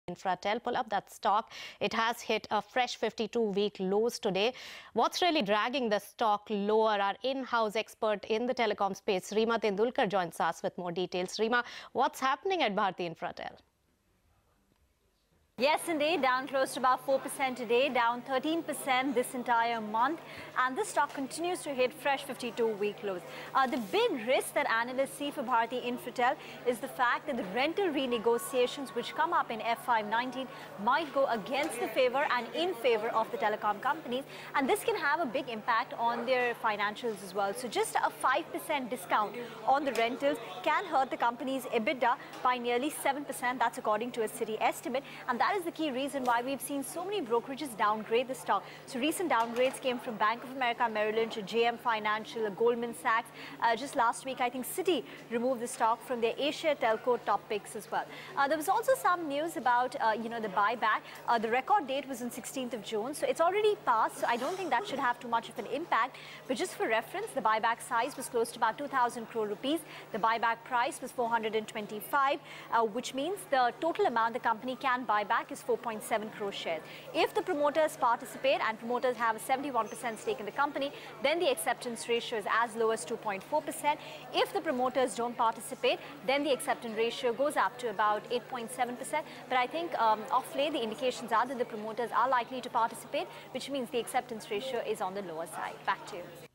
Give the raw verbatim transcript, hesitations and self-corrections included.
Infratel. Pull up that stock. It has hit a fresh fifty-two-week lows today. What's really dragging the stock lower? Our in-house expert in the telecom space, Reema Tendulkar, joins us with more details. Reema, what's happening at Bharti Infratel? Yes, indeed, down close to about four percent today, down thirteen percent this entire month, and this stock continues to hit fresh fifty-two-week lows. Uh, the big risk that analysts see for Bharti Infratel is the fact that the rental renegotiations which come up in F Y nineteen might go against the favor and in favor of the telecom companies, and this can have a big impact on their financials as well. So just a five percent discount on the rentals can hurt the company's EBITDA by nearly seven percent. That's according to a Citi estimate, and that That is the key reason why we've seen so many brokerages downgrade the stock. So recent downgrades came from Bank of America, Merrill Lynch, J M Financial, Goldman Sachs. Uh, just last week, I think Citi removed the stock from their Asia Telco top picks as well. Uh, there was also some news about, uh, you know, the buyback. Uh, the record date was on sixteenth of June, so it's already passed. So I don't think that should have too much of an impact. But just for reference, the buyback size was close to about two thousand crore rupees. The buyback price was four hundred twenty-five, uh, which means the total amount the company can buy back is four point seven crore shares. If the promoters participate and promoters have a seventy-one percent stake in the company, then the acceptance ratio is as low as two point four percent. If the promoters don't participate, then the acceptance ratio goes up to about eight point seven percent. But I think um, off late, the indications are that the promoters are likely to participate, which means the acceptance ratio is on the lower side. Back to you.